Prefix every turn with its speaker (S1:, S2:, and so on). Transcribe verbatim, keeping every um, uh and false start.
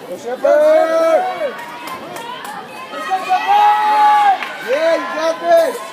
S1: Go Shepherd! Let's go Shepherd! Yeah, you got this!